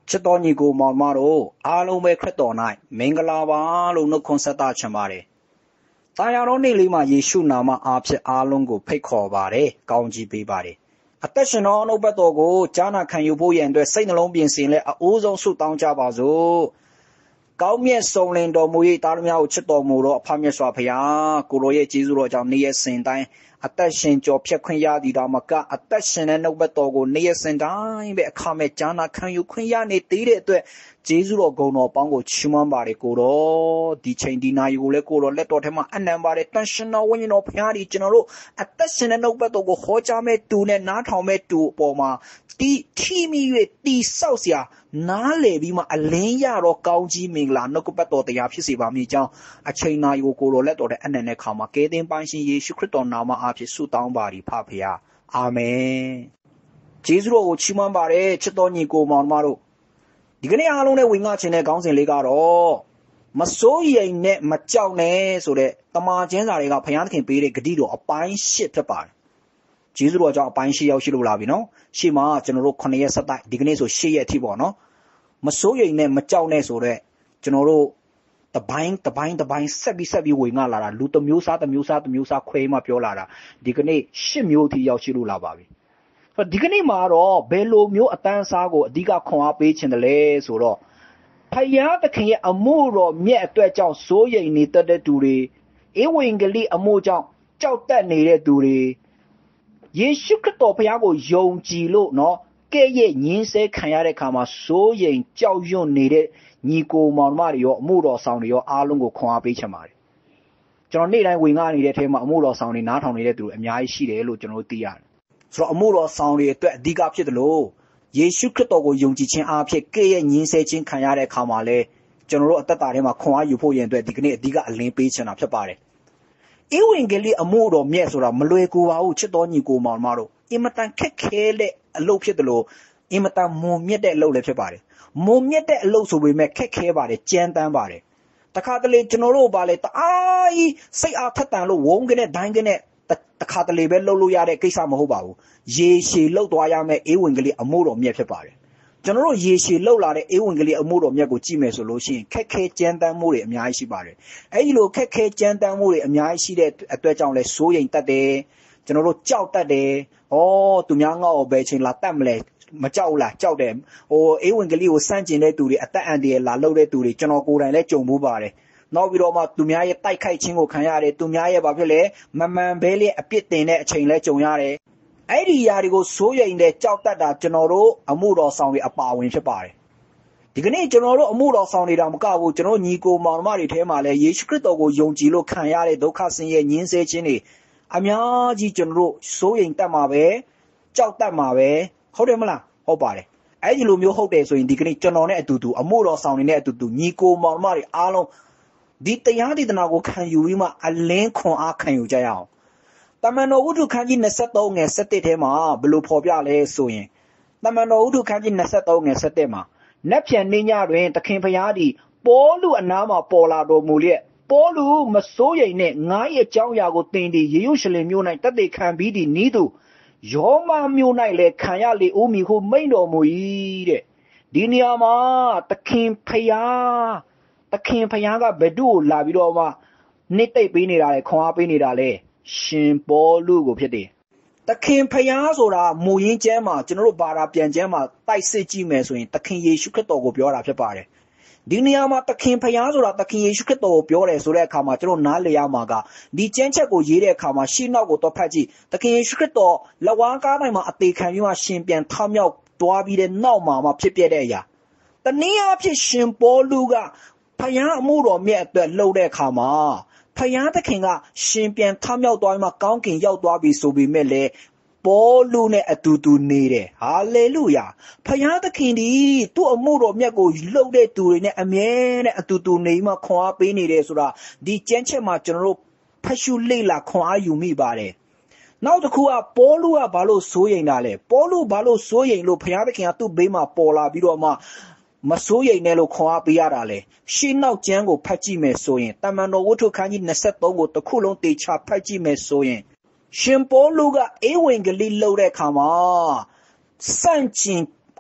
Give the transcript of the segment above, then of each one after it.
ချစ်တော်ညီကိုမောင်မတို့အားလုံးပဲခရစ်တော်၌မင်္ဂလာပါလို့နှုတ်ခွန်းဆက်သချင်ပါတယ်။တာယာတော်နေ့လေးမှာယေရှုနာမအားဖြင့်အားလုံးကိုဖိတ်ခေါ်ပါတယ်။ကောင်းကြီးပေးပါတယ်။အသက်ရှင်သောနှုတ်ပတ်တော်ကိုကြားနာခံယူဖို့ရန်အတွက်စိတ်နှလုံးပြင်ဆင်และအအိုးဆုံးဆုတောင်းကြပါစို့။ကောင်းမြတ်ဆုံးလင်တော်မူ၏သားတော်များကိုချစ်တော်မူသောအဖမြတ်စွာဘုရားကိုရောရဲ့ကျေးဇူးတော်ကြောင့်နေ့ရက်စဉ်တိုင်းအသက်ရှင်ကြော်ဖြတ်ခွင့်ရသည်တော်မကအသက်ရှင်တဲ့နှုတ်ပတ်တော်ကိုနေ့ရက်စဉ်တိုင်းပဲအခမဲ့ကြားနာခံယူခွင့်ရနေသေးတဲ့အတွက်ကျေးဇူးတော်ဂုဏ်တော်ပေါင်းကိုချီးမွမ်းပါတယ်ကိုတော်ဒီချိန်ဒီနာရီကိုလည်းကိုတော်လက်တော်ထဲမှာအနံပါတယ်တန်ရှင်တော်ဝိညာဉ်တော်ဘုရားဒီကျွန်တော်တို့အသက်ရှင်တဲ့နှုတ်ပတ်တော်ကိုဟောကြားမဲ့သူနဲ့နားထောင်မဲ့သူအပေါ်မှာတီထီမိ၍တီဆောက်เสียနားလေပြီးမှအလင်းရတော့ကောင်းကြီးမင်္ဂလာနှုတ်ပတ်တော်တရားဖြစ်စေပါမည်ကြောင်းအချိန်နာရီကိုကိုတော်လက်တော်တဲ့အနံနဲ့ခါမှာကဲတင်ပိုင်းရှင်ယေရှုခရစ်တော်နာမအားဖြင့်ဆုတောင်းပါသည်ဖဖခင်အာမင်ကျေးဇူးတော်ကိုချီးမွမ်းပါတယ်ချစ်တော်ညီကိုမောင်မတို့ဒီကနေ့အားလုံးနဲ့ဝင်ငှခြင်းတဲ့ခေါင်းစဉ်လေးကတော့မစိုးရိမ်နဲ့မကြောက်နဲ့ဆိုတဲ့တမန်ကျမ်းစာတွေကဘုရားသခင်ပေးတဲ့ဂတိတော်အပိုင်း၈ဖြစ်ပါတယ်ကျေးဇူးတော်ကြောင့်အပိုင်း၈ရောက်ရှိလို့လာပြီနော်ရှေ့မှာကျွန်တော်တို့9ရက်ဆက်တိုက်ဒီကနေ့ဆို10ရက်အထိပေါ့နော်မစိုးရိမ်နဲ့မကြောက်နဲ့ဆိုတဲ့ကျွန်တော်တို့တပိုင်းဆက်ပြီးဝင်ငှလာတာလူတစ်မျိုးစားခွဲမှပြောလာတာဒီကနေ့10မျိုးအထိရောက်ရှိလို့လာပါပြီဒီကနေ့မှာတော့ဘယ်လိုမျိုးအတန်းစားကိုအဓိကခွန်အားပေးခြင်းတလဲဆိုတော့ဖယားသခင်ရဲ့အမှုတော်မြတ်အတွက်ကြောင့်စိုးရိမ်နေတတ်တဲ့သူတွေဧဝံဂေလိအမှုကြောင့်ကြောက်တတ်နေတဲ့သူတွေယေရှုခရစ်တော်ဘုရားကိုယုံကြည်လို့နော်ကဲ့ရဲ့ညင်းဆဲခံရတဲ့အခါမှာစိုးရိမ်ကြောက်ရွံ့နေတဲ့ညီကိုမောင်မတွေရောအမှုတော်ဆောင်တွေရောအားလုံးကိုခွန်အားပေးချင်ပါတယ်ကျွန်တော်နေ့တိုင်းဝင်ငှနေတဲ့အထဲမှာအမှုတော်ဆောင်တွေနားထောင်နေတဲ့သူတွေအများကြီးရှိတယ်လို့ကျွန်တော်တို့သိရတယ်ဆိုတော့အမှုတော်ဆောင်တွေအတွက်အဓိကဖြစ်တယ်လို့ယေရှုခရစ်တော်ကိုယုံကြည်ခြင်းအားဖြင့်ကဲ့ရဲ့ညင်းဆဲခြင်းခံရတဲ့အခါမှာလဲကျွန်တော်တို့အသက်တာထဲမှာခွန်အားယူဖို့ရန်အတွက်ဒီကနေ့အဓိကအလင်းပေးချင်တာဖြစ်ပါတယ်ဧဝံဂေလိအမှုတော်မြတ်ဆိုတာမလွယ်ကူပါဘူးချစ်တော်ညီကိုမောင်မတို့အင်မတန်ခက်ခဲတဲ့အလုပ်ဖြစ်တယ်လို့အင်မတန်မွန်မြတ်တဲ့အလုပ်လည်းဖြစ်ပါတယ်မွန်မြတ်တဲ့အလုပ်ဆိုပေမဲ့ခက်ခဲပါတယ်ကြမ်းတမ်းပါတယ်တခါတလေကျွန်တော်တို့ပါလေတအားကြီးစိတ်အားထက်သန်လို့ဝုန်းကနေဒိုင်းကနေတခါတလေပဲလှုပ်လို့ရတဲ့ကိစ္စမဟုတ်ပါဘူးရေရှည်လှုပ်သွားရမယ့်ဧဝံဂေလိအမှုတော်မြတ်ဖြစ်ပါတယ်ကျွန်တော်တို့ရေရှည်လှုပ်လာတဲ့ဧဝံဂေလိအမှုတော်မြတ်ကိုကြည့်မယ်ဆိုလို့ရှိရင်ခက်ခဲကြမ်းတမ်းမှုတွေအများကြီးရှိပါတယ်အဲဒီလိုခက်ခဲကြမ်းတမ်းမှုတွေအများကြီးရှိတဲ့အတွက်ကြောင့်လဲစိုးရိမ်တတ်တယ်ကျွန်တော်တို့ကြောက်တတ်တယ်သူများငါ့ကိုဘယ်ချိန်လာတတ်မလဲမကြောက်လားကြောက်တယ်ဧဝံဂေလိကိုစန့်ကျင်တဲ့သူတွေအသက်အန္တရာယ်လာလှုပ်တဲ့သူတွေကျွန်တော်ကိုယ်တိုင်လည်းကြုံမှုပါတယ်နောက်ပြီးတော့မှသူများရဲ့တိုက်ခိုက်ခြင်းကိုခံရတယ်သူများရဲ့ဘာဖြစ်လဲမမှန်ဘဲလေးအပြစ်တင်တဲ့အချိန်လဲကြုံရတယ်အဲ့ဒီຢာတွေကိုစိုးရိမ်တဲ့ကြောက်တတ်တာကျွန်တော်တို့အမှုတော်ဆောင်တွေအပါဝင်ဖြစ်ပါတယ်ဒီကနေ့ကျွန်တော်တို့အမှုတော်ဆောင်နေတာမကဘူးကျွန်တော်ညီကိုမောင်မတွေထဲမှာလဲယေရှုခရစ်တော်ကိုယုံကြည်လို့ခံရတဲ့ဒုက္ခဆင်းရဲညှင်းဆဲခြင်းတွေအများကြီးကျွန်တော်တို့စိုးရိမ်တတ်မှာပဲကြောက်တတ်မှာပဲဟုတ်တယ်မလားဟုတ်ပါတယ်အဲ့ဒီလိုမျိုးဟုတ်တယ်ဆိုရင်ဒီကနေ့ကျွန်တော်နဲ့အတူတူအမှုတော်ဆောင်နေတဲ့အတူတူညီကိုမောင်မတွေအားလုံးဒီတရားဒေသနာကိုခံယူပြီးမှအလင်းခွန်အားခံယူကြရအောင်တမန်တော်ဝတ္ထုခန်းကြီး23ငယ်17ထဲမှာဘယ်လိုဖော်ပြလဲဆိုရင်တမန်တော်ဝတ္ထုခန်းကြီး23ငယ်17မှာနက်ဖြန်နေ့ညတွင်သခင်ဖျားသည်ပေါလုအနားမှာပေါ်လာတော်မူလျက်ပေါလုမစိုးရိမ်နဲ့ငါ၏အကြောင်းအရာကိုသင်သည်ယေရုရှလင်မြို့၌တသက်ခံပြီးသည်နီးသူယောမမြို့၌လည်းခံရလေဦးမည်ဟုမိန့်တော်မူ၏တဲ့ဒီနေရာမှာသခင်ဖျားကဘယ်သူ့ကိုလာပြီးတော့မှနှစ်သိပ်ပေးနေတာလဲခွန်အားပေးနေတာလဲရှင်ပေါလုကိုဖြစ်တယ်သခင်ဖျားဆိုတာမူရင်းကျမ်းမှာကျွန်တော်တို့ဘာသာပြန်ကျမ်းမှာတိုက်စစ်ကြည့်မယ်ဆိုရင်သခင်ယေရှုခရစ်တော်ကိုပြောတာဖြစ်ပါတယ်ဒီနေရာမှာသခင်ဖျားဆိုတာသခင်ယေရှုခရစ်တော်ကိုပြောတယ်ဆိုတဲ့အခါမှာကျွန်တော်နားလည်ရမှာကဒီကျမ်းချက်ကိုရေးတဲ့အခါမှာရှေ့နောက်ကိုတော့ဖတ်ကြည့်သခင်ယေရှုခရစ်တော်လက်ဝါးကားတိုင်းမှာအသေးခံပြီးမှရှင်ပြန်ထမြောက်သွားပြီးတဲ့နောက်မှာဖြစ်ပြတဲ့အရာတနည်းအားဖြင့်ရှင်ပေါလုကဖျားအမှုတော်မြတ်အတွက်လှုပ်တဲ့အခါမှာဖျားသခင်ကရှင်ပြန်ထမြောက်သွားပြီးမှကောင်းကင်ရောက်သွားပြီဆိုပေမဲ့လေပေါလုနဲ့အတူတူနေတယ်ဟာလေလုယာဖျားသခင်ဒီသူ့အမှုတော်မြတ်ကိုလှုပ်တဲ့သူတွေနဲ့အမြဲတမ်းအတူတူနေမှခွန်အားပေးနေတယ်ဆိုတာဒီကျမ်းချက်မှာကျွန်တော်တို့ဖတ်ရှုလေ့လာခွန်အားယူမိပါတယ်နောက်တစ်ခုကပေါလုကဘာလို့စိုးရိမ်တာလဲပေါလုဘာလို့စိုးရိမ်လို့ဖျားသခင်ကသူ့ဘေးမှာပေါ်လာပြီးတော့မှမစိုးရိမ်နဲ့လို့ခွန်အားပေးရတာလေရှင်းနောက်ကျမ်းကိုဖတ်ကြည့်မယ်ဆိုရင်တမန်တော်ဝတ္ထုခန်းကြီး23ကိုတစ်ခုလုံးတေချာဖတ်ကြည့်မယ်ဆိုရင်ရှင်ပေါလုကဧဝံဂေလိလှုပ်တဲ့အခါမှာစန့်ကျင်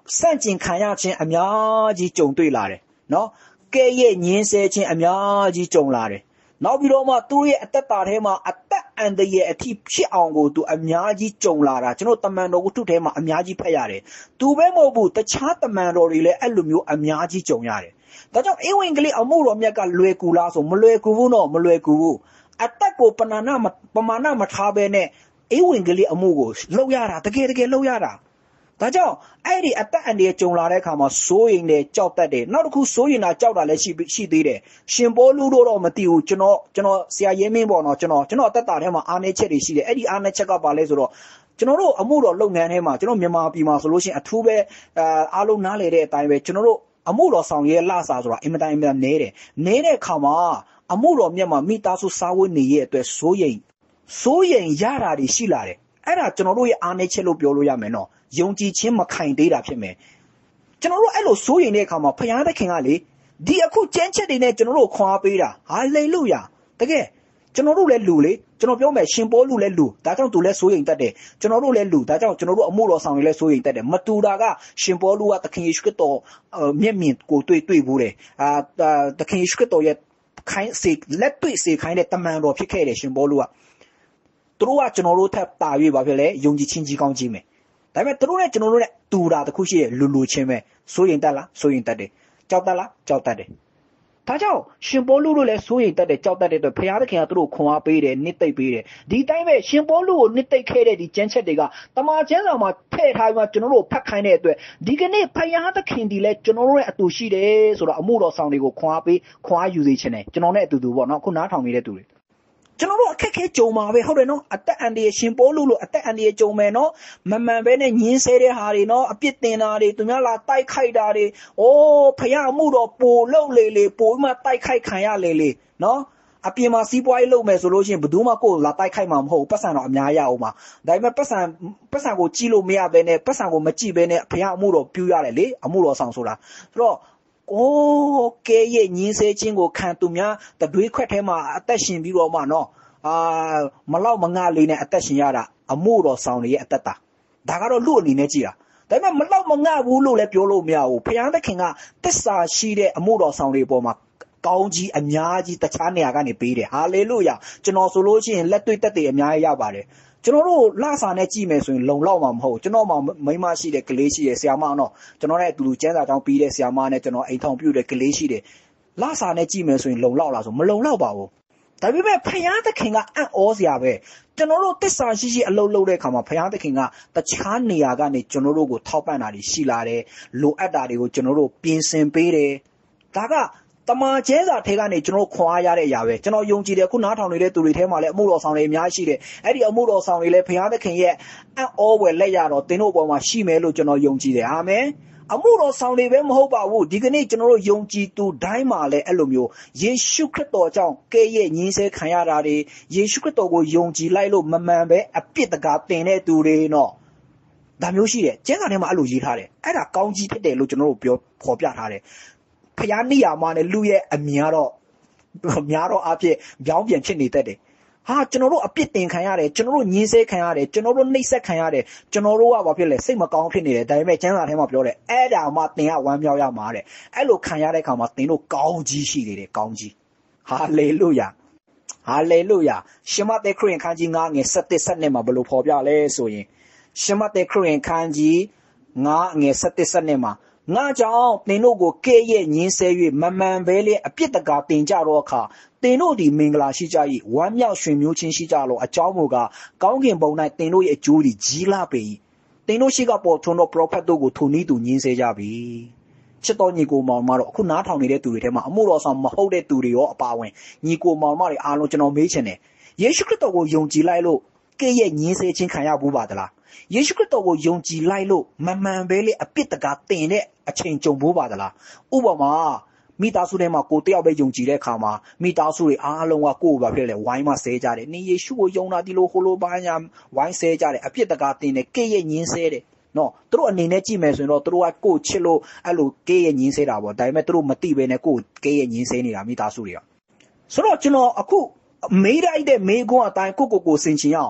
စန့်ကျင်ခံရခြင်းအများကြီးကြုံတွေ့လာတယ်နော်ကဲ့ရဲ့ညင်းဆဲခြင်းအများကြီးကြုံလာတယ်နောက်ပြီးတော့မှသူရဲ့အသက်တာထဲမှာအသက်အန္တရာယ်အထိဖြစ်အောင်ကိုသူအများကြီးကြုံလာတာကျွန်တော်တမန်တော်ဝတ္ထုထဲမှာအများကြီးဖတ်ရတယ်သူပဲမဟုတ်ဘူးတခြားတမန်တော်တွေလည်းအဲ့လိုမျိုးအများကြီးကြုံရတယ်ဒါကြောင့်ဧဝံဂေလိအမှုတော်မြတ်ကလွယ်ကူလားဆိုမလွယ်ကူဘူးနော်မလွယ်ကူဘူးအသက်ကိုပမာဏမထားဘဲနဲ့ဧဝံဂေလိအမှုကိုလှုပ်ရတာတကယ်လှုပ်ရတာဒါကြောင့်အဲ့ဒီအသက်အန္တရာယ်ကြုံလာတဲ့အခါမှာစိုးရိမ်တယ်ကြောက်တတ်တယ်နောက်တစ်ခုစိုးရိမ်တာကြောက်တာလည်းရှိသေးတယ်ရှင်ပေါလုတို့တော့မသိဘူးကျွန်တော်ဆရာရဲမင်းပေါ့နော်ကျွန်တော်အသက်တာထဲမှာအားနည်းချက်တွေရှိတယ်အဲ့ဒီအားနည်းချက်ကပါလဲဆိုတော့ကျွန်တော်တို့အမှုတော်လုပ်ငန်းထဲမှာကျွန်တော်မြန်မာပြည်မှာဆိုလို့ရှိရင်အထူးပဲအားလုံးနားလည်တဲ့အတိုင်းပဲကျွန်တော်တို့အမှုတော်ဆောင်ရဲ့လစာဆိုတာအင်မတန်နဲတယ်နေတဲ့အခါမှာအမှုတော်မြတ်မှာမိသားစုစားဝတ်နေရဲ့အတွက်စိုးရိမ်ရတာတွေရှိလာတယ်အဲ့ဒါကျွန်တော်တို့ရဲ့အားနည်းချက်လို့ပြောလို့ရမယ်နော်ယုံကြည်ခြင်းမခိုင်သေးတာဖြစ်မယ်ကျွန်တော်တို့အဲ့လိုစိုးရိမ်တဲ့အခါမှာဘုရားသခင်ကလေဒီအခုကျမ်းချက်တွေနဲ့ကျွန်တော်တို့ခွာပေးတာဟာလေလုယာတကယ်ကျွန်တော်တို့လည်းလူလေကျွန်တော်ပြောမယ်ရှင်ပေါလုလည်းလူဒါကြောင့်သူလည်းစိုးရိမ်တတ်တယ်ကျွန်တော်တို့လည်းလူဒါကြောင့်ကျွန်တော်တို့အမှုတော်ဆောင်တွေလည်းစိုးရိမ်တတ်တယ်မတူတာကရှင်ပေါလုကသခင်ယေရှုခရစ်တော်မျက်မြင်ကိုတွေ့ဘူးတယ်သခင်ယေရှုခရစ်တော်ရဲ့ခိုင်းစေလက်တွေ့စေခိုင်းတဲ့တမန်တော်ဖြစ်ခဲ့တယ်ရှင်ပေါလုကသူတို့ကကျွန်တော်တို့ထပ်တာ၍ပါဖြစ်လေယုံကြည်ခြင်းကြီးကောင်းကြီးမယ်ဒါပေမဲ့သူတို့နဲ့ကျွန်တော်တို့နဲ့တူတာတခုရှိရဲ့လူချင်းပဲစိုးရင်တက်လားစိုးရင်တက်တယ်ကြောက်တက်လားကြောက်တက်တယ်ဒါကြောင့်ရှင်ပေါလုတို့လည်းစိုးရင်တက်တယ်ကြောက်တက်တဲ့အတွက်ဘုရားသခင်ကသူတို့ခွန်အားပေးတယ်နှစ်သိမ့်ပေးတယ်ဒီတိုင်းပဲရှင်ပေါလုကိုနှစ်သိမ့်ခဲ့တဲ့ဒီကျမ်းချက်တွေကတမန်ကျမ်းစာမှာထည့်ထားပြီးမှကျွန်တော်တို့ဖတ်ခိုင်းတဲ့အတွက်ဒီကနေ့ဘုရားသခင်ဒီလည်းကျွန်တော်တို့ရဲ့အတူရှိတယ်ဆိုတော့အမှုတော်ဆောင်တွေကိုခွန်အားယူစေချင်တယ်ကျွန်တော်နဲ့အတူတူပေါ့နော်ခုနားထောင်နေတဲ့သူတွေကျွန်တော်တို့အခက်ခဲကြုံမှာပဲဟုတ်တယ်နော်အသက်အန္တရာယ်ရှင်ပေါလုလို့အသက်အန္တရာယ်ကြုံမယ်နော်မမှန်ပဲနဲ့ညင်းဆဲတဲ့ဟာတွေနော်အပြစ်တင်တာတွေသူများလာတိုက်ခိုက်တာတွေဖယားအမှုတော်ပိုလှုပ်လေပိုပြီးမှတိုက်ခိုက်ခံရလေနော်အပြင်မှာစီးပွားရေးလုပ်မယ်ဆိုလို့ရှိရင်ဘယ်သူမှကိုယ်လာတိုက်ခိုက်မှာမဟုတ်ပတ်စံတော့အများရအောင်ပါဒါပေမဲ့ပတ်စံကိုကြည့်လို့မရဘဲနဲ့ပတ်စံကိုမကြည့်ဘဲနဲ့ဖယားအမှုတော်ပြူရတယ်လေအမှုတော်ဆောင်ဆိုတာဆိုတော့ကဲရဲ့ညင်းဆဲခြင်းကိုခံသူများတတွေးခွက်ထဲမှာအသက်ရှင်ပြီးတော့မှနော်မလောက်မငှလေးနဲ့အသက်ရှင်ရတာအမှုတော်ဆောင်ရဲ့အသက်တာဒါကတော့လူအနေနဲ့ကြည့်တာဒါပေမဲ့မလောက်မငှဘူးလို့လည်းပြောလို့မရဘူးဘုရားသခင်ကသစ္စာရှိတဲ့အမှုတော်ဆောင်တွေပေါ်မှာကောင်းကြီးအများကြီးတခြားနေရာကနေပေးတယ်ဟာလေလုယာကျွန်တော်ဆိုလို့ရှိရင်လက်တွေ့တက်တွေအများကြီးရပါတယ်ကျွန်တော်တို့လစာနဲ့ကြည့်မယ်ဆိုရင်လုံလောက်မှာမဟုတ်ကျွန်တော်မှမိန်းမရှိတဲ့ကလေးရှိတယ်ဆရာမတော့ကျွန်တော်နဲ့အတူတူကျန်းစာကြောင်းပြီးတဲ့ဆရာမနဲ့ကျွန်တော်အိမ်ထောင်ပြုတဲ့ကလေးရှိတယ်လစာနဲ့ကြည့်မယ်ဆိုရင်လုံလောက်လားဆိုမလုံလောက်ပါဘူးဒါပေမဲ့ဖယားသခင်ကအံ့ဩစရာပဲကျွန်တော်တို့တစ္ဆာရှိအလုပ်လုပ်တဲ့အခါမှာဖယားသခင်ကတခြားနေရာကနေကျွန်တော်တို့ကိုထောက်ပံ့တာတွေရှိလာတယ်လိုအပ်တာတွေကိုကျွန်တော်တို့ပြင်ဆင်ပေးတယ်ဒါကတမန်ကျဲစာထဲကနေကျွန်တော်ခွန်အားရတဲ့အရာပဲကျွန်တော်ယုံကြည်တယ်ခုနားထောင်နေတဲ့သူတွေထဲမှာလည်းအမှုတော်ဆောင်တွေအများကြီးရှိတယ်အဲ့ဒီအမှုတော်ဆောင်တွေလည်းဘုရားသခင်ရဲ့အံ့ဩဝယ်လက်ရတော်သင်တို့ပေါ်မှာရှိမယ်လို့ကျွန်တော်ယုံကြည်တယ်အာမင်အမှုတော်ဆောင်တွေပဲမဟုတ်ပါဘူးဒီကနေ့ကျွန်တော်တို့ယုံကြည်သူတိုင်းမှာလည်းအဲ့လိုမျိုးယေရှုခရစ်တော်ကြောင့်ကဲ့ရဲ့ညင်းဆဲခံရတာတွေယေရှုခရစ်တော်ကိုယုံကြည်လိုက်လို့မမှန်ပဲအပြစ်တကာတင်တဲ့သူတွေနော်ဒါမျိုးရှိတယ်ကျမ်းစာထဲမှာအဲ့လိုရေးထားတယ်အဲ့ဒါကောင်းကြီးဖြစ်တယ်လို့ကျွန်တော်တို့ပြောဖော်ပြထားတယ်ဖျားနိယာမနဲ့လူရဲ့အမြင်ကတော့များတော့အဖြစ်ပြောင်းပြန်ဖြစ်နေတတ်တယ်ဟာကျွန်တော်တို့အပြစ်တင်ခံရတယ်ကျွန်တော်တို့ညှင်းဆဲခံရတယ်ကျွန်တော်တို့နှိပ်စက်ခံရတယ်ကျွန်တော်တို့ကဘာဖြစ်လဲစိတ်မကောင်းဖြစ်နေတယ်ဒါပေမဲ့ကျမ်းစာထဲမှာပြောတယ်အဲ့ဒါမှသင်ကဝမ်းမြောက်ရမှာတဲ့အဲ့လိုခံရတဲ့အခါမှာသင်တို့ကောင်းကြီးရှိနေတယ်ကောင်းကြီးဟာလေလုယာဟာလေလုယာရှမသက်ခရစ်ယာန်ခန်းကြီး9ငယ်17 17မှာဘယ်လိုဖော်ပြလဲဆိုရင်ရှမသက်ခရစ်ယာန်ခန်းကြီး9ငယ်17 17မှာငါကြောင့်သင်တို့ကိုကဲ့ရဲ့ညင်းဆဲ၍မမှန်ပဲလေအပြစ်တကာတင်ကြတော့အခါသင်တို့ဒီမင်္ဂလာရှိကြ၏ဝမ်းမြောက်ရွှင်မျိုးချင်းရှိကြလောအကြောင်းမူကားကောင်းကင်ဘုံ၌သင်တို့ရဲ့အကျိုးသည်ကြီးလာပေ၏သင်တို့ရှိကပေါ်ထွန်းသောပရောဖက်တို့ကိုထိုနည်းတူညင်းဆဲကြပြီချစ်တော်ညီကိုမောင်မတော့အခုနားထောင်နေတဲ့သူတွေထဲမှာအမှုတော်ဆောင်မဟုတ်တဲ့သူတွေရောအပါဝင်ညီကိုမောင်မတွေအားလုံးကျွန်တော်မေးချင်တယ်ယေရှုခရစ်တော်ကိုယုံကြည်လိုက်လို့ကဲ့ရဲ့ညင်းဆဲခြင်းခံရဘူးပါသလားယေရှုခရစ်တော်ကိုယုံကြည်လိုက်လို့မမှန်ပဲလေအပြစ်တကာတင်တဲ့အချိန်ကြုံဖို့ပါသလားဥပမာမိသားစုထဲမှာကိုတယောက်ပဲယုံကြည်တဲ့အခါမှာမိသားစုတွေအားလုံးကကိုယ်ဘာဖြစ်လဲဝိုင်းမဆဲကြတယ်နင်ယေရှုကိုယုံတာဒီလိုဟိုလိုဘာညာဝိုင်းဆဲကြတယ်အပြစ်တကာတင်တယ်ကဲ့ရဲ့ညင်းဆဲတယ်နော်သူတို့အနေနဲ့ကြည့်မယ်ဆိုရင်တော့သူတို့ကကိုယ်ချစ်လို့အဲ့လိုကဲ့ရဲ့ညင်းဆဲတာပေါ့ဒါပေမဲ့သူတို့မသိဘဲနဲ့ကိုယ်ကဲ့ရဲ့ညင်းဆဲနေတာမိသားစုတွေကဆိုတော့ကျွန်တော်အခုမေးလိုက်တဲ့မေးခွန်းအတိုင်းကိုစင်ချင်ရအောင်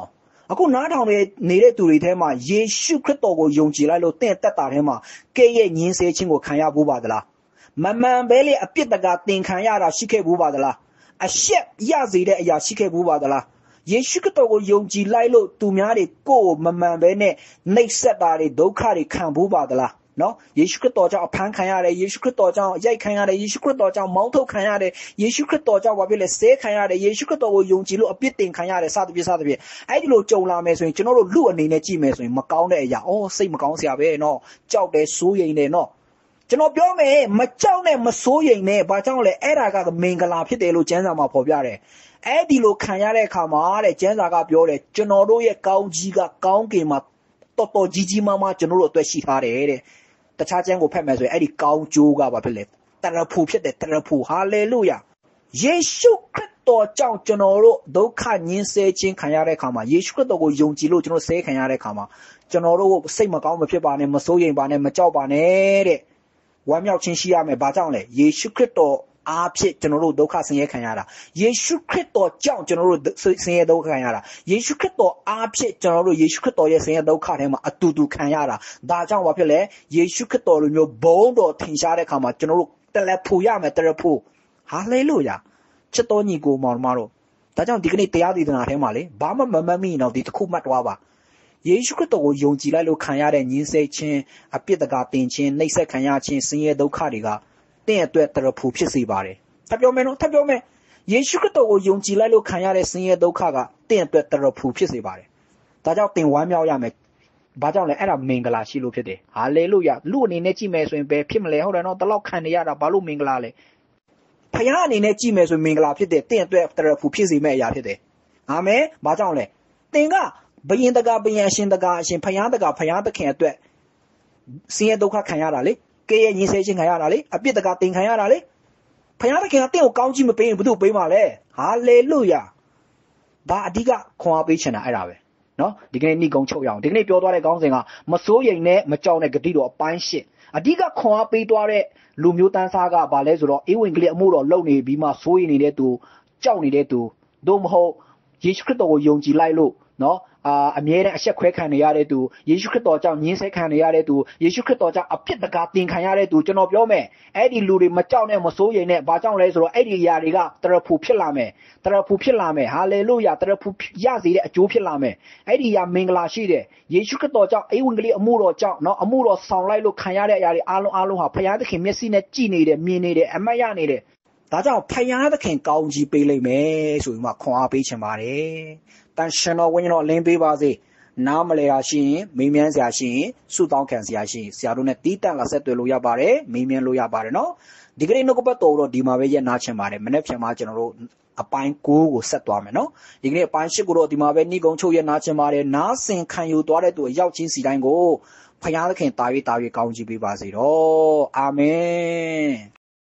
အခုနားထောင်နေတဲ့သူတွေထဲမှာယေရှုခရစ်တော်ကိုယုံကြည်လိုက်လို့တင့်တက်တာထဲမှာကဲ့ရဲ့ညင်းဆဲခြင်းကိုခံရဖို့ပါသလားမမှန်ပဲလေအပြစ်တကာသင်ခံရတာရှိခဲ့ဘူးပါသလားအရှက်ရစေတဲ့အရာရှိခဲ့ဘူးပါသလားယေရှုခရစ်တော်ကိုယုံကြည်လိုက်လို့သူများတွေကိုယ်မမှန်ပဲနဲ့နှိပ်စက်တာတွေဒုက္ခတွေခံဘူးပါသလားနော်ယေရှုခရစ်တော်ကြောင့်အဖမ်းခံရတယ်ယေရှုခရစ်တော်ကြောင့်ရိုက်ခံရတယ်ယေရှုခရစ်တော်ကြောင့်မောင်းထုတ်ခံရတယ်ယေရှုခရစ်တော်ကြောင့်ဘာဖြစ်လဲဆဲခံရတယ်ယေရှုခရစ်တော်ကိုယုံကြည်လို့အပြစ်တင်ခံရတယ်စသဖြင့်အဲ့ဒီလိုကြုံလာမယ်ဆိုရင်ကျွန်တော်တို့လူအနေနဲ့ကြည့်မယ်ဆိုရင်မကောင်းတဲ့အရာစိတ်မကောင်းစရာပဲနော်ကြောက်တယ်စိုးရိမ်တယ်နော်ကျွန်တော်ပြောမယ်မကြောက်နဲ့မစိုးရိမ်နဲ့ဘာကြောင့်လဲအဲ့ဒါကမင်္ဂလာဖြစ်တယ်လို့ကျမ်းစာမှာဖော်ပြတယ်အဲ့ဒီလိုခံရတဲ့အခါမှာတဲ့ကျမ်းစာကပြောတယ်ကျွန်တော်တို့ရဲ့ကောင်းကြီးကကောင်းကင်မှာတော်တော်ကြီးမားမားကျွန်တော်တို့အတွက်ရှိထားတယ်တဲ့တခြားကျမ်းကိုဖတ်မယ်ဆိုရင်အဲ့ဒီကောင်းကျိုးကဘာဖြစ်လဲတရဖူဖြစ်တယ်တရဖူဟာလေလုယာယေရှုခရစ်တော်ကြောင့်ကျွန်တော်တို့ဒုက္ခညှင်းဆဲခြင်းခံရတဲ့အခါမှာယေရှုခရစ်တော်ကိုယုံကြည်လို့ကျွန်တော်ဆဲခံရတဲ့အခါမှာကျွန်တော်တို့စိတ်မကောင်းမဖြစ်ပါနဲ့မစိုးရိမ်ပါနဲ့မကြောက်ပါနဲ့တဲ့ဝမ်းမြောက်ခြင်းရှိရမယ်ဘာကြောင့်လဲယေရှုခရစ်တော်အားဖြင့်ကျွန်တော်တို့ဒုက္ခဆင်းရဲခံရတာယေရှုခရစ်တော်ကြောင့်ကျွန်တော်တို့ဆင်းရဲဒုက္ခခံရတာယေရှုခရစ်တော်အားဖြင့်ကျွန်တော်တို့ယေရှုခရစ်တော်ရဲ့ဆင်းရဲဒုက္ခထဲမှာအတူတူခံရတာဒါကြောင့်ဘာဖြစ်လဲယေရှုခရစ်တော်လိုမျိုးဘုန်းတော်ထင်ရှားတဲ့အခါမှာကျွန်တော်တို့တလက်ဖူရမယ်တလက်ဖူဟာလေလုယာချစ်တော်ညီကိုမောင်နှမတို့ဒါကြောင့်ဒီကနေ့တရားဒေသနာထဲမှာလေဘာမှမမှတ်မိရင်တော့ဒီတစ်ခုမှတ်သွားပါယေရှုခရစ်တော်ကိုယုံကြည်လိုက်လို့ခံရတဲ့ညှင်းဆဲခြင်းအပြစ်တကာတင်ခြင်းနှိပ်စက်ခံရခြင်းဆင်းရဲဒုက္ခတွေကတင့်အတွက်တရဖူဖြစ်စေပါတယ်ထပ်ပြောမယ်နော်ထပ်ပြောမယ်ယေရှုခရစ်တော်ကိုယုံကြည်လိုက်လို့ခံရတဲ့ဆင်းရဲဒုက္ခကတင့်အတွက်တရဖူဖြစ်စေပါတယ်ဒါကြောင့်တင်ဝမ်းမြောက်ရမယ်ဘာကြောင့်လဲအဲ့ဒါမင်္ဂလာရှိလို့ဖြစ်တယ်ဟာလေလုယာလူအနေနဲ့ကြည့်မယ်ဆိုရင်ပဲဖြစ်မလဲဟုတ်တယ်နော်တလောက်ခံနေရတာဘာလို့မင်္ဂလာလဲဖခင်အနေနဲ့ကြည့်မယ်ဆိုရင်မင်္ဂလာဖြစ်တယ်တင့်အတွက်တရဖူဖြစ်စေမဲ့အရာဖြစ်တယ်အာမင်ဘာကြောင့်လဲတင်ကဘယင်တကာဘယင်အရှင်တကာအရှင်ဖခင်တကာဖခင်သခင်အတွက်ဆင်းရဲဒုက္ခခံရတာလေကဲရဲ့ညှင်းဆဲခြင်းခံရတာလေအပြစ်တကာတင်ခံရတာလေဖခင်သခင်ကတင့်ကိုကောင်းကြီးမပေးရင်ဘယ်သူပေးမှာလဲဟာလေလုယာဒါအဓိကခွန်အားပေးချင်တာအဲ့ဒါပဲနော်ဒီကနေ့ဏိကုံချုပ်ရအောင်ဒီကနေ့ပြောသွားတဲ့ခေါင်းစဉ်ကမစိုးရိမ်နဲ့မကြောက်နဲ့ဂတိတော်အပိုင်းရှစ်အဓိကခွန်အားပေးသွားတဲ့လူမျိုးတန်းစားကဘာလဲဆိုတော့ဧဝံဂေလိအမှုတော်လုပ်နေပြီးမှစိုးရိမ်နေတဲ့သူကြောက်နေတဲ့သူတို့မဟုတ်ယေရှုခရစ်တော်ကိုယုံကြည်လိုက်လို့နော်အမြဲတမ်းအဆက်ခွဲခံနေရတဲ့သူယေရှုခရစ်တော်ကြောင့်ညှင်းဆဲခံနေရတဲ့သူယေရှုခရစ်တော်ကြောင့်အပြစ်တကာတင်ခံရတဲ့သူကျွန်တော်ပြောမယ်အဲ့ဒီလူတွေမကြောက်နဲ့မစိုးရိမ်နဲ့ဘာကြောင့်လဲဆိုတော့အဲ့ဒီຢာတွေကတရဖူဖြစ်လာမယ်တရဖူဖြစ်လာမယ်ဟာလေလုယာတရဖူရစေတဲ့အကျိုးဖြစ်လာမယ်အဲ့ဒီຢာမင်္ဂလာရှိတယ်ယေရှုခရစ်တော်ကြောင့်ဧဝံဂေလိအမှုတော်ကြောင့်နော်အမှုတော်ဆောင်လိုက်လို့ခံရတဲ့အရာတွေအားလုံးဟာဖခင်သခင်မျက်စိနဲ့ကြည်နေတယ်မြင်နေတယ်အမှတ်ရနေတယ်ဒါကြောင့်ဖခင်သခင်ကောင်းကြီးပေးလိမ့်မယ်ဆိုပြီးမှခွန်အားပေးချင်ပါတယ်တန်ရှင်တော်ဝိညာဉ်တော်အလင်းပေးပါစေနားမလဲတာရှိရင်မေးမြန်းစရာရှိရင်ဆုတောင်းခံစရာရှိရင်ဆရာတို့နဲ့တီးတန့်လာဆက်သွယ်လို့ရပါတယ်မေးမြန်းလို့ရပါတယ်နော်ဒီကနေ့နှုတ်ကပတ်တော်တော့ဒီမှာပဲရက်နာချင်ပါတယ်မနေ့ဖြန်မှာကျွန်တော်တို့အပိုင်း9ကိုဆက်သွားမယ်နော်ဒီကနေ့အပိုင်း10ကိုတော့ဒီမှာပဲဏိကုံချုပ်ရက်နာချင်ပါတယ်နားဆင်ခံယူသွားတဲ့သူအရောက်ချင်းစီတိုင်းကိုဖခင်သခင်တာ၍ကောင်းချီးပေးပါစေတော့အာမင်